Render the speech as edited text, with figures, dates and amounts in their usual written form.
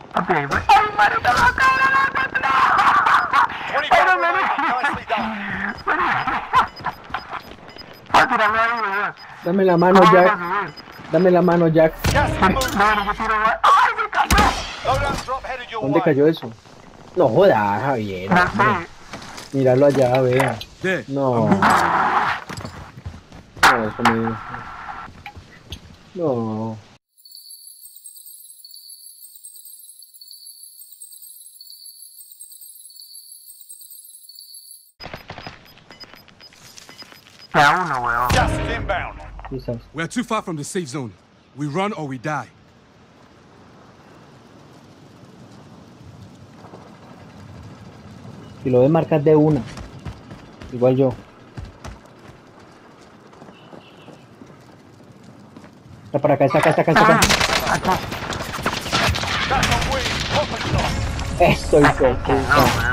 Papi, ahí fue. ¡Ay, marica, no, cabrón! ¡Ay, no, Nicely done. tirarlo ahí, weón! Dame la mano, ¿Cómo Jack. vas a subir? Dame la mano, Jack. Gas is moving. No, yo tiro, weón. ¡Ay, me cayó! Loadout drop headed your ¿Dónde way. cayó eso? No jodas, Javier. No hombre. sé. Míralo allá, vea. There. No. No, eso me... No. Queda uno, weón. Gas is inbound. Quizás. We're too far from the safe zone. We run or we die. Si lo ves, marcas de una. Igual yo. Está para acá, está acá, está acá, está acá. Aquí. Gas on wing. Open shot. Esto, hijo de puta. No, weón.